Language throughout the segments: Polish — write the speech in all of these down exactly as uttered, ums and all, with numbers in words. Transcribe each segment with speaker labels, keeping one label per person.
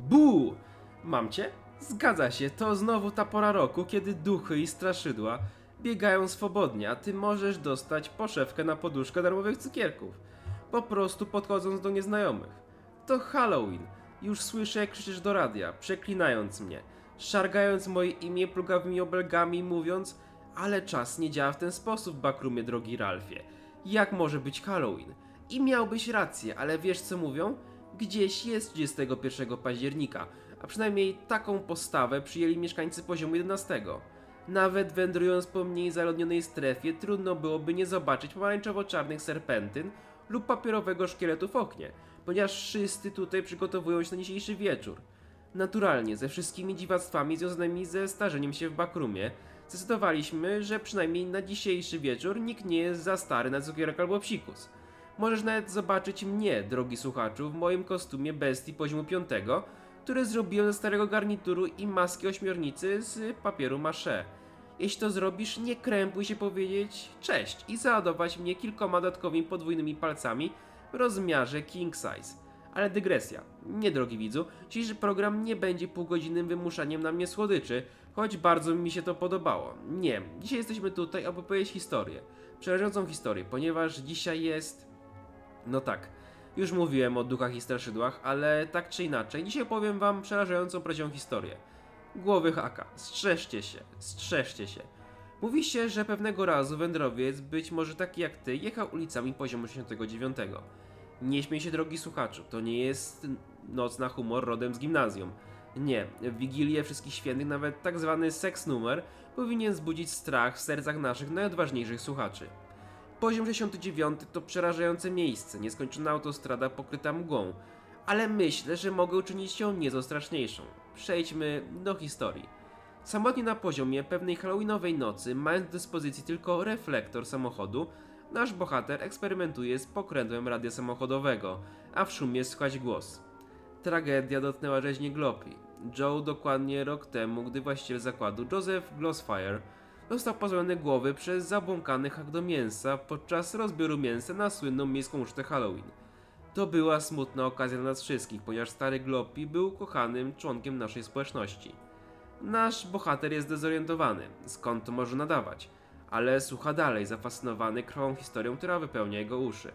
Speaker 1: Bu! Mam cię? Zgadza się, to znowu ta pora roku, kiedy duchy i straszydła biegają swobodnie, a ty możesz dostać poszewkę na poduszkę darmowych cukierków. Po prostu podchodząc do nieznajomych. To Halloween. Już słyszę, jak krzyczysz do radia, przeklinając mnie, szargając moje imię plugawymi obelgami, mówiąc: ale czas nie działa w ten sposób, Backroomie, drogi Ralfie. Jak może być Halloween? I miałbyś rację, ale wiesz co mówią? Gdzieś jest trzydziestego pierwszego października, a przynajmniej taką postawę przyjęli mieszkańcy poziomu jedenastego. Nawet wędrując po mniej zaludnionej strefie, trudno byłoby nie zobaczyć pomarańczowo-czarnych serpentyn lub papierowego szkieletu w oknie, ponieważ wszyscy tutaj przygotowują się na dzisiejszy wieczór. Naturalnie, ze wszystkimi dziwactwami związanymi ze starzeniem się w Backroomie, zdecydowaliśmy, że przynajmniej na dzisiejszy wieczór nikt nie jest za stary na cukierek albo psikus. Możesz nawet zobaczyć mnie, drogi słuchaczu, w moim kostiumie bestii poziomu piątego, który zrobiłem ze starego garnituru i maski ośmiornicy z papieru maché. Jeśli to zrobisz, nie krępuj się powiedzieć cześć i załadować mnie kilkoma dodatkowymi podwójnymi palcami w rozmiarze king size. Ale dygresja. Nie, drogi widzu, dzisiejszy program nie będzie półgodzinnym wymuszaniem na mnie słodyczy, choć bardzo mi się to podobało. Nie, dzisiaj jesteśmy tutaj, aby opowiedzieć historię. Przerażającą historię, ponieważ dzisiaj jest... No tak, już mówiłem o duchach i straszydłach, ale tak czy inaczej, dzisiaj opowiem wam przerażającą prawdziwą historię. Głowy haka, strzeżcie się, strzeżcie się. Mówi się, że pewnego razu wędrowiec, być może taki jak ty, jechał ulicami poziomu sześćdziesiątego dziewiątego. Nie śmiej się, drogi słuchaczu, to nie jest noc na humor rodem z gimnazjum. Nie, w Wigilię Wszystkich Świętych nawet tak zwany seks numer powinien zbudzić strach w sercach naszych najodważniejszych słuchaczy. Poziom sześćdziesiąty dziewiąty to przerażające miejsce, nieskończona autostrada pokryta mgłą, ale myślę, że mogę uczynić ją nieco straszniejszą. Przejdźmy do historii. Samotnie na poziomie pewnej halloweenowej nocy, mając do dyspozycji tylko reflektor samochodu, nasz bohater eksperymentuje z pokrętłem radia samochodowego, a w szumie słychać głos. Tragedia dotknęła rzeźnię Gloppy. Joe dokładnie rok temu, gdy właściciel zakładu, Joseph Glossfire, został pozbawiony głowy przez zabłąkany hak do mięsa podczas rozbioru mięsa na słynną miejską ucztę Halloween. To była smutna okazja dla nas wszystkich, ponieważ stary Gloppy był kochanym członkiem naszej społeczności. Nasz bohater jest dezorientowany, skąd to może nadawać, ale słucha dalej, zafascynowany krwawą historią, która wypełnia jego uszy.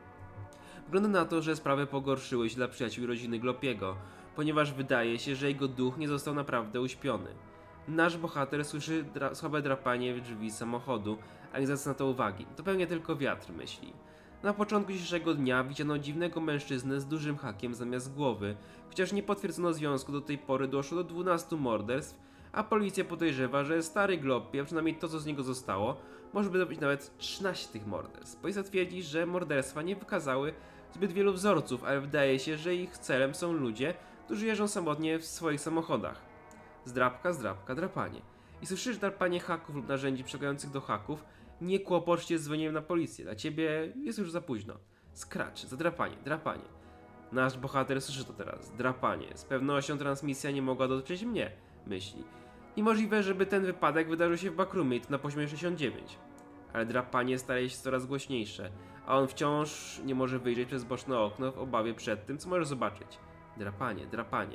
Speaker 1: Wygląda na to, że sprawy pogorszyły się dla przyjaciół i rodziny Gloppiego, ponieważ wydaje się, że jego duch nie został naprawdę uśpiony. Nasz bohater słyszy dra słabe drapanie w drzwi samochodu, a nie zwraca na to uwagi. To pewnie tylko wiatr, myśli. Na początku dzisiejszego dnia widziano dziwnego mężczyznę z dużym hakiem zamiast głowy, chociaż nie potwierdzono związku, do tej pory doszło do dwunastu morderstw, a policja podejrzewa, że stary Gloppy, a przynajmniej to co z niego zostało, może być nawet trzynaście tych morderstw. Policja twierdzi, że morderstwa nie wykazały zbyt wielu wzorców, ale wydaje się, że ich celem są ludzie, którzy jeżdżą samotnie w swoich samochodach. Zdrapka, zdrapka, drapanie. I słyszysz drapanie haków lub narzędzi przylegających do haków, nie kłopocz się z dzwonieniem na policję, dla ciebie jest już za późno. Scratch, zadrapanie, drapanie. Nasz bohater słyszy to teraz, drapanie. Z pewnością transmisja nie mogła dotrzeć mnie, myśli. Niemożliwe, żeby ten wypadek wydarzył się w Backroomie i to na poziomie sześćdziesiąt dziewięć. Ale drapanie staje się coraz głośniejsze, a on wciąż nie może wyjrzeć przez boczne okno w obawie przed tym, co może zobaczyć. Drapanie, drapanie.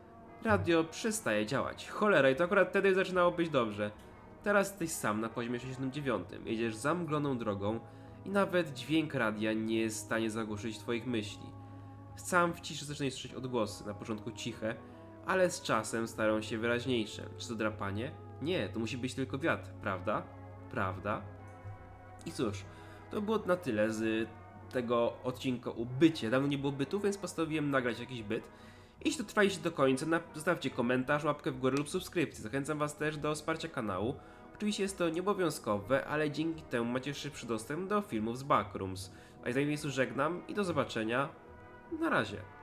Speaker 1: Radio przestaje działać. Cholera, i to akurat wtedy zaczynało być dobrze. Teraz jesteś sam na poziomie sześćdziesiątym dziewiątym. Jedziesz zamgloną drogą i nawet dźwięk radia nie jest w stanie zagłuszyć twoich myśli. Sam w ciszy zaczynasz słyszeć odgłosy, na początku ciche, ale z czasem stają się wyraźniejsze. Czy to drapanie? Nie, to musi być tylko wiatr, prawda? Prawda? I cóż, to było na tyle z tego odcinka o bycie. Dawno nie było bytów, więc postanowiłem nagrać jakiś byt. Jeśli dotrwaliście do końca, zostawcie komentarz, łapkę w górę lub subskrypcję. Zachęcam was też do wsparcia kanału. Oczywiście jest to nieobowiązkowe, ale dzięki temu macie szybszy dostęp do filmów z Backrooms. A ja z miejscu żegnam i do zobaczenia. Na razie.